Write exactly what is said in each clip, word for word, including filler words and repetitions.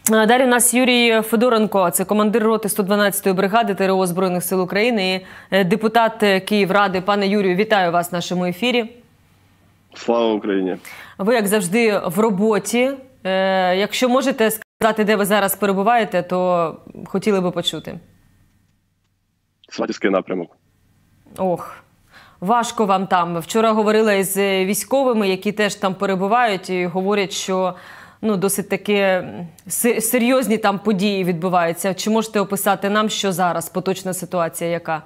Далі у нас Юрій Федоренко, це командир роти сто дванадцятої бригади ТрО Збройних сил України і депутат Київради. Пане Юрію, вітаю вас в нашому ефірі. Слава Україні! Ви, як завжди, в роботі. Якщо можете сказати, де ви зараз перебуваєте, то хотіли би почути. Сватівський напрямок. Ох, важко вам там. Вчора говорила із військовими, які теж там перебувають, і говорять, що ну, досить таки серйозні там події відбуваються. Чи можете описати нам, що зараз, поточна ситуація яка?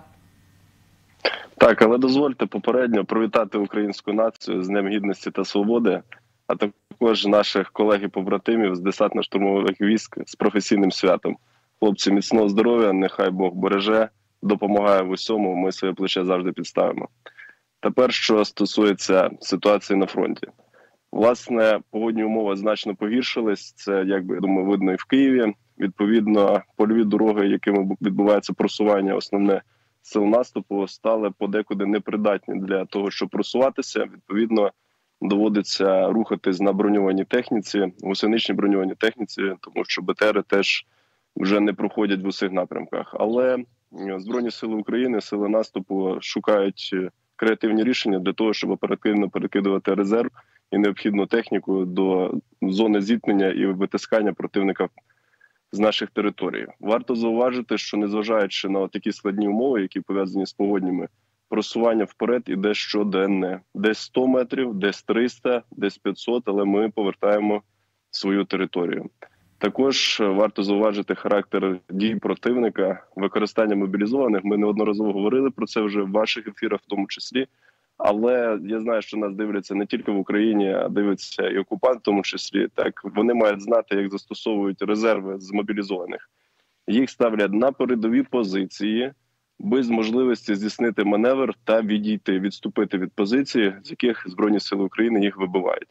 Так, але дозвольте попередньо привітати українську націю з Днем Гідності та Свободи, а також наших колег і побратимів з десантно-штурмових військ з професійним святом. Хлопці, міцного здоров'я, нехай Бог береже, допомагає в усьому, ми своє плече завжди підставимо. Тепер, що стосується ситуації на фронті. Власне, погодні умови значно погіршились, це, як би, я думаю, видно і в Києві. Відповідно, польові дороги, якими відбувається просування основне сил наступу, стали подекуди непридатні для того, щоб просуватися. Відповідно, доводиться рухатись на броньованій техніці, гусеничній броньованій техніці, тому що БТРи теж вже не проходять в усіх напрямках. Але Збройні сили України, сили наступу шукають креативні рішення для того, щоб оперативно перекидувати резерв і необхідну техніку до зони зіткнення і витискання противника з наших територій. Варто зауважити, що незважаючи на такі складні умови, які пов'язані з погодніми, просування вперед іде щоденне. Десь сто метрів, десь триста, десь п'ятсот, але ми повертаємо свою територію. Також варто зауважити характер дій противника, використання мобілізованих. Ми неодноразово говорили про це вже в ваших ефірах в тому числі. Але я знаю, що нас дивляться не тільки в Україні, а дивляться і окупант в тому числі. Так, вони мають знати, як застосовують резерви з мобілізованих. Їх ставлять на передові позиції, без можливості здійснити маневр та відійти, відступити від позиції, з яких Збройні сили України їх вибивають.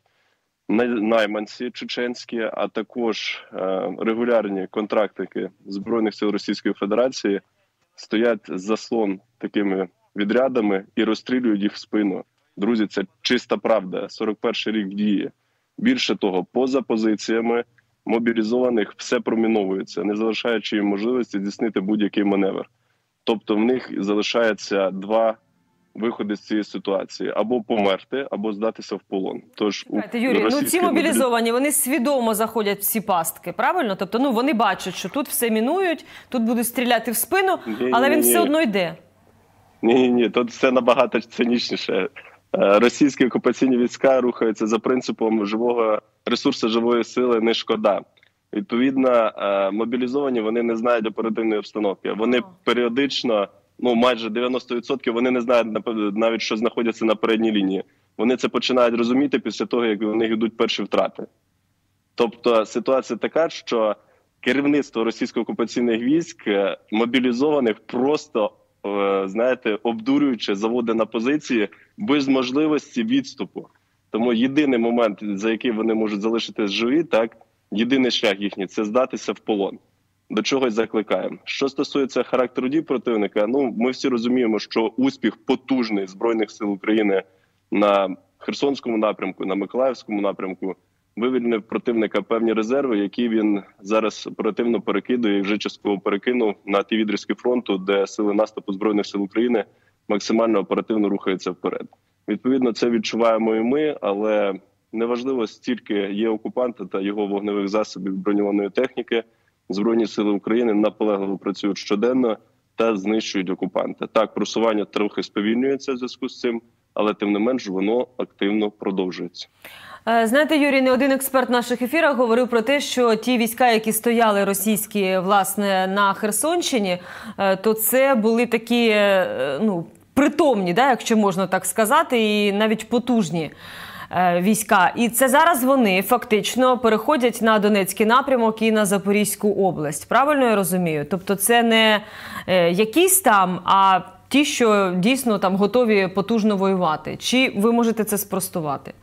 Найманці чеченські, а також е, регулярні контрактники Збройних сил Російської Федерації стоять заслон такими відрядами і розстрілюють їх в спину. Друзі, це чиста правда. сорок перший рік в дії. Більше того, поза позиціями мобілізованих все проміновується, не залишаючи їм можливості здійснити будь-який маневр. Тобто в них залишається два виходи з цієї ситуації. Або померти, або здатися в полон. Тож, Чекайте, Юрій, ну ці мобілізовані, вони свідомо заходять в ці пастки, правильно? Тобто, ну вони бачать, що тут все мінують, тут будуть стріляти в спину, ні, але ні, він ні. все одно йде. Ні, ні, тут все набагато цинічніше. Російські окупаційні війська рухаються за принципом живого ресурсу, живої сили не шкода. Відповідно, мобілізовані, вони не знають оперативної обстановки. Вони періодично, ну майже дев'яносто відсотків, вони не знають навіть, що знаходяться на передній лінії. Вони це починають розуміти після того, як у них йдуть перші втрати. Тобто ситуація така, що керівництво російсько-окупаційних військ мобілізованих просто, знаєте, обдурюючи, заводить на позиції без можливості відступу. Тому єдиний момент, за який вони можуть залишитись живі, так, єдиний шлях їхній – це здатися в полон. До чогось закликаємо. Що стосується характеру дій противника, ну, ми всі розуміємо, що успіх потужний Збройних сил України на Херсонському напрямку, на Миколаївському напрямку вивільнив противника певні резерви, які він зараз оперативно перекидує і вже частково перекинув на ті відрізки фронту, де сили наступу Збройних сил України максимально оперативно рухаються вперед. Відповідно, це відчуваємо і ми, але неважливо, стільки є окупанта та його вогневих засобів, броньованої техніки, Збройні сили України наполегливо працюють щоденно та знищують окупанта. Так, просування трохи сповільнюється в зв'язку з цим, але тим не менш воно активно продовжується. Знаєте, Юрій, не один експерт в наших ефірах говорив про те, що ті війська, які стояли російські, власне, на Херсонщині, то це були такі, ну, притомні, да, якщо можна так сказати, і навіть потужні війська. І це зараз вони фактично переходять на Донецький напрямок і на Запорізьку область. Правильно я розумію? Тобто це не якісь там, а ті, що дійсно там готові потужно воювати. Чи ви можете це спростувати?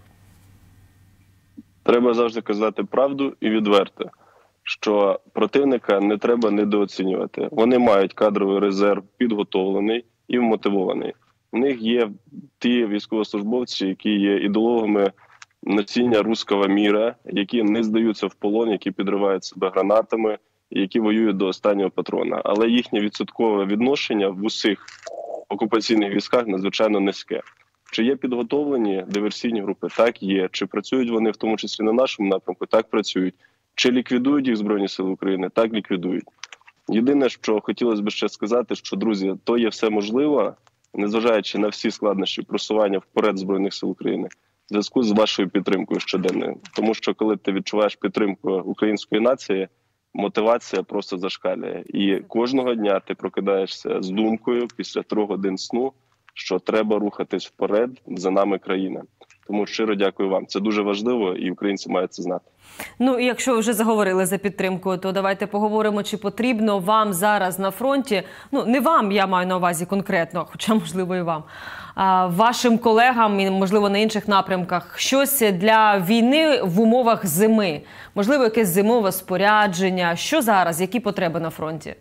Треба завжди казати правду і відверто, що противника не треба недооцінювати. Вони мають кадровий резерв підготовлений і вмотивований. У них є ті військовослужбовці, які є ідеологами носіння руского міра, які не здаються в полон, які підривають себе гранатами, які воюють до останнього патрона. Але їхнє відсоткове відношення в усіх окупаційних військах надзвичайно низьке. Чи є підготовлені диверсійні групи? Так, є. Чи працюють вони в тому числі на нашому напрямку? Так, працюють. Чи ліквідують їх Збройні Сили України? Так, ліквідують. Єдине, що хотілося б ще сказати, що, друзі, то є все можливо, незважаючи на всі складнощі просування вперед Збройних Сил України, в зв'язку з вашою підтримкою щоденною. Тому що, коли ти відчуваєш підтримку української нації, мотивація просто зашкалює. І кожного дня ти прокидаєшся з думкою після трьох годин сну, що треба рухатись вперед, за нами країна. Тому щиро дякую вам. Це дуже важливо, і українці мають це знати. Ну, і якщо ви вже заговорили за підтримку, то давайте поговоримо, чи потрібно вам зараз на фронті, ну, не вам, я маю на увазі конкретно, хоча, можливо, і вам, а вашим колегам, і, можливо, на інших напрямках, щось для війни в умовах зими? Можливо, якесь зимове спорядження? Що зараз? Які потреби на фронті?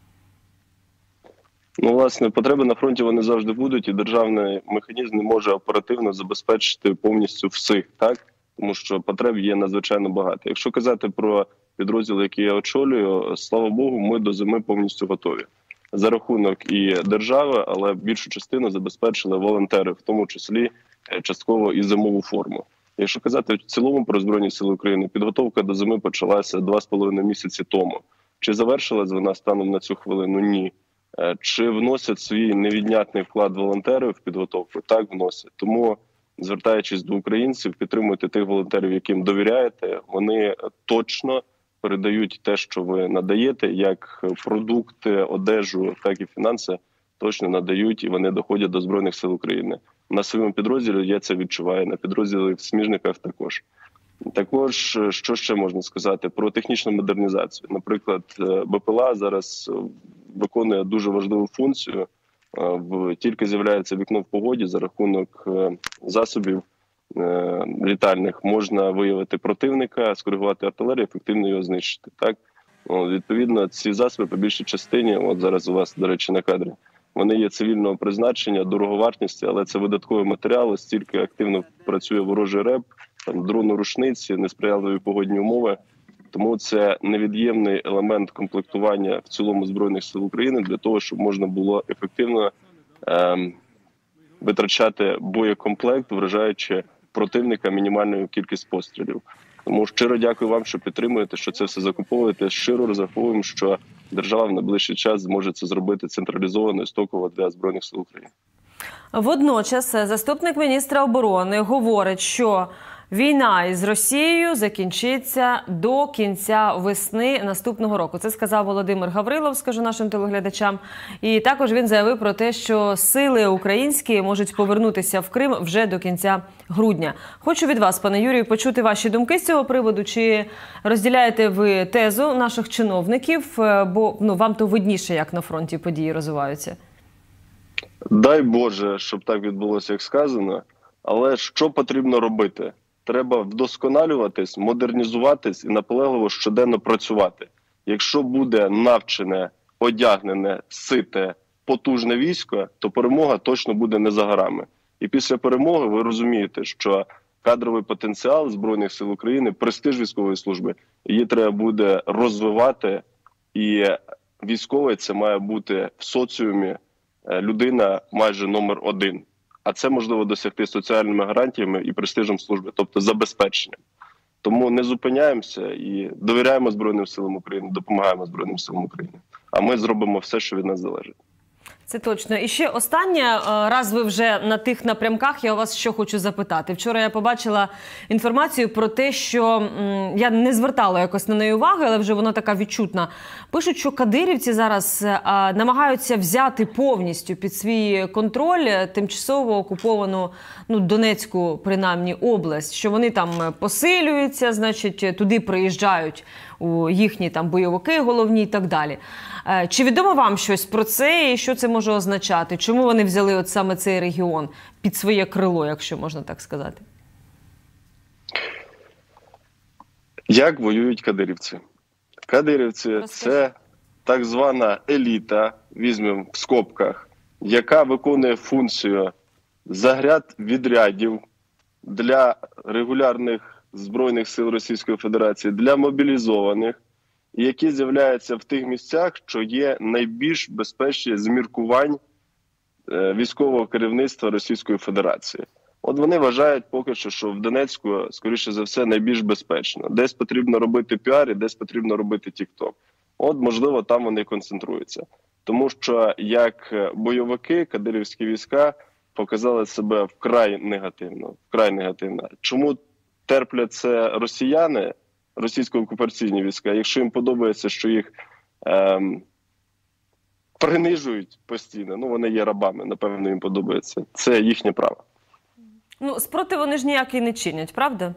Ну, власне, потреби на фронті вони завжди будуть, і державний механізм не може оперативно забезпечити повністю всіх, так? Тому що потреб є надзвичайно багато. Якщо казати про підрозділ, який я очолюю, слава Богу, ми до зими повністю готові. За рахунок і держави, але більшу частину забезпечили волонтери, в тому числі частково і зимову форму. Якщо казати в цілому про Збройні Сили України, підготовка до зими почалася два з половиною місяці тому. Чи завершилась вона станом на цю хвилину? Ні. Чи вносять свій невіднятний вклад волонтери в підготовку? Так, вносять. Тому, звертаючись до українців, підтримуйте тих волонтерів, яким довіряєте. Вони точно передають те, що ви надаєте, як продукти, одежу, так і фінанси, точно надають, і вони доходять до Збройних Сил України. На своєму підрозділі я це відчуваю, на підрозділі в Сміжниках також. Також, що ще можна сказати про технічну модернізацію? Наприклад, БПЛА зараз виконує дуже важливу функцію. Тільки з'являється вікно в погоді, за рахунок засобів літальних можна виявити противника, скоригувати артилерію, ефективно його знищити. Так? Відповідно, ці засоби по більшій частині, от зараз у вас, до речі, на кадрі, вони є цивільного призначення, дороговартісті, але це видаткові матеріали, стільки активно працює ворожий РЕБ, там дрони-рушниці, несприятливі погодні умови. Тому це невід'ємний елемент комплектування в цілому Збройних Сил України для того, щоб можна було ефективно ем, витрачати боєкомплект, вражаючи противника мінімальною кількість пострілів. Тому щиро дякую вам, що підтримуєте, що це все закуповуєте. Щиро розраховуємо, що держава в найближчий час зможе це зробити централізовано і стоково для Збройних Сил України. Водночас заступник міністра оборони говорить, що війна із Росією закінчиться до кінця весни наступного року. Це сказав Володимир Гаврилов, скажу нашим телеглядачам. І також він заявив про те, що сили українські можуть повернутися в Крим вже до кінця грудня. Хочу від вас, пане Юрію, почути ваші думки з цього приводу. Чи розділяєте ви тезу наших чиновників? Бо ну, вам то видніше, як на фронті події розвиваються. Дай Боже, щоб так відбулося, як сказано. Але що потрібно робити? Треба вдосконалюватись, модернізуватись і наполегливо щоденно працювати. Якщо буде навчене, одягнене, сите, потужне військо, то перемога точно буде не за горами. І після перемоги ви розумієте, що кадровий потенціал Збройних Сил України, престиж військової служби, її треба буде розвивати. І військовий це має бути в соціумі людина майже номер один. А це можливо досягти соціальними гарантіями і престижем служби, тобто забезпеченням. Тому не зупиняємося і довіряємо Збройним силам України, допомагаємо Збройним силам України. А ми зробимо все, що від нас залежить. Це точно. І ще останнє, раз ви вже на тих напрямках, я у вас що хочу запитати. Вчора я побачила інформацію про те, що, я не звертала якось на неї уваги, але вже вона така відчутна. Пишуть, що кадирівці зараз намагаються взяти повністю під свій контроль тимчасово окуповану, ну, Донецьку, принаймні, область. Що вони там посилюються, значить, туди приїжджають у їхні там бойовики головні і так далі. Чи відомо вам щось про це і що це може означати? Чому вони взяли от саме цей регіон під своє крило, якщо можна так сказати? Як воюють кадирівці? Кадирівці – це так звана еліта, візьмемо в скобках, яка виконує функцію загряд відрядів, для регулярних Збройних сил Російської Федерації, для мобілізованих, які з'являються в тих місцях, що є найбільш безпечні з міркувань військового керівництва Російської Федерації. От вони вважають поки що, що в Донецьку, скоріше за все, найбільш безпечно. Десь потрібно робити піар і десь потрібно робити тік-ток. От, можливо, там вони концентруються. Тому що як бойовики, кадирівські війська показали себе вкрай негативно. Вкрай негативно. Чому терплять це росіяни, російсько-окупаційні війська, якщо їм подобається, що їх ем, принижують постійно, ну вони є рабами, напевно, їм подобається. Це їхнє право. Ну, спротив вони ж ніякий не чинять, правда?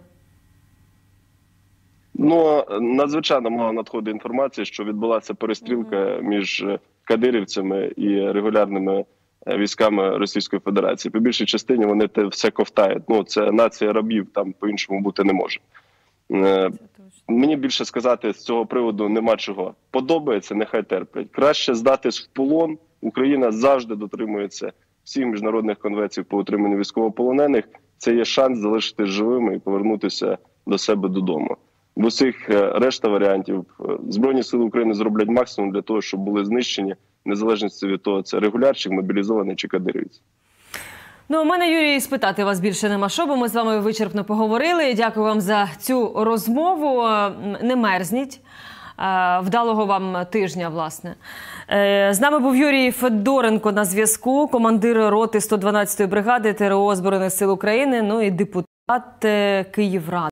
Ну, надзвичайно мало надходить інформації, що відбулася перестрілка mm-hmm. між кадирівцями і регулярними військами Російської Федерації. По більшій частині вони те все ковтають. Ну, це нація рабів, там по-іншому бути не може. Мені більше сказати з цього приводу нема чого. Подобається, нехай терплять. Краще здатись в полон. Україна завжди дотримується всіх міжнародних конвенцій по утриманню військовополонених. Це є шанс залишитись живими і повернутися до себе додому. В усіх решта варіантів Збройні сили України зроблять максимум для того, щоб були знищені, незалежно від того, це регулярчик, мобілізований чи кадирівець. Ну, у мене, Юрій, спитати вас більше нема що, бо ми з вами вичерпно поговорили. Дякую вам за цю розмову. Не мерзніть. Вдалого вам тижня, власне. З нами був Юрій Федоренко на зв'язку, командир роти сто дванадцятої бригади ТрО Збройних сил України, ну і депутат Київради.